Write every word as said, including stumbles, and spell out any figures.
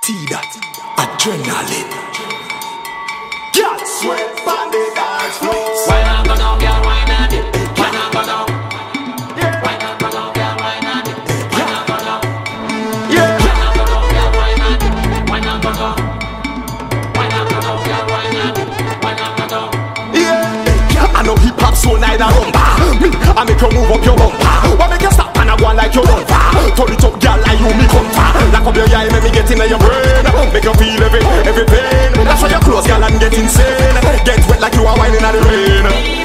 T-Dot, adrenaline. Girl, sweat on the dance floor. Why not go down, girl, why not it? Why not go down? Why not go down, girl, why not it? Why not go down? Yeah. Why not go down, girl, why not it? Why not go down? Why not go down, girl, why not it? Why not go down? Yeah. I know hip hop so neither rumba. Me, I make you move up your bumper. Why make you stop and I go on like you don't far? Turn it up, girl, like you me come far. Lock up your eye, make me get in your brain. Make you feel every, every pain. That's why your clothes, girl, and get insane. Get wet like you are whining in the rain.